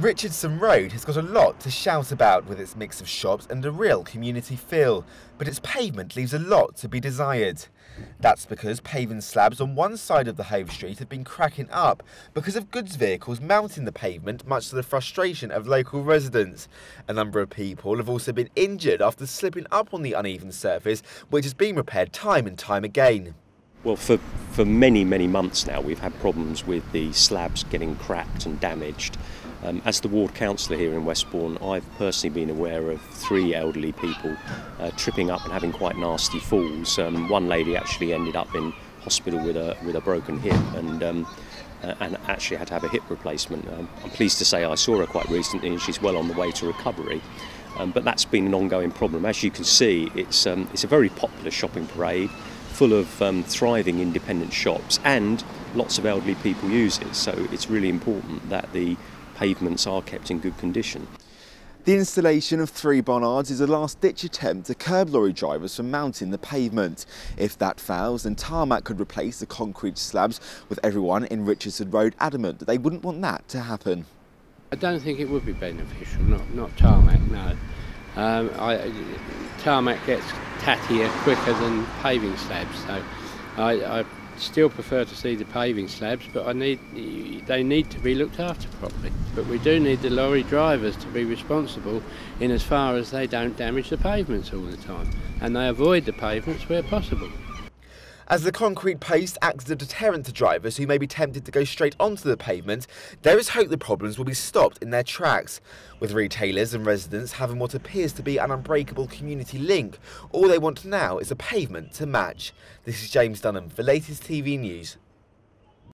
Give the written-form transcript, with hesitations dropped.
Richardson Road has got a lot to shout about with its mix of shops and a real community feel, but its pavement leaves a lot to be desired. That's because paving slabs on one side of the Hove Street have been cracking up because of goods vehicles mounting the pavement, much to the frustration of local residents. A number of people have also been injured after slipping up on the uneven surface, which has been repaired time and time again. Well, for many months now we've had problems with the slabs getting cracked and damaged. As the ward councillor here in Westbourne, I've personally been aware of 3 elderly people tripping up and having quite nasty falls. One lady actually ended up in hospital with a broken hip and actually had to have a hip replacement. I'm pleased to say I saw her quite recently and she's well on the way to recovery. But that's been an ongoing problem. As you can see, it's a very popular shopping parade, full of thriving independent shops, and lots of elderly people use it. So it's really important that the pavements are kept in good condition. The installation of 3 bollards is a last-ditch attempt to curb lorry drivers from mounting the pavement. If that fails, then tarmac could replace the concrete slabs, with everyone in Richardson Road adamant that they wouldn't want that to happen. I don't think it would be beneficial, not tarmac, no. Tarmac gets tattier quicker than paving slabs, so I still prefer to see the paving slabs, but they need to be looked after properly. But we do need the lorry drivers to be responsible in as far as they don't damage the pavements all the time, and they avoid the pavements where possible. As the concrete paste acts as a deterrent to drivers who may be tempted to go straight onto the pavement, there is hope the problems will be stopped in their tracks. With retailers and residents having what appears to be an unbreakable community link, all they want now is a pavement to match. This is James Dunham for Latest TV News.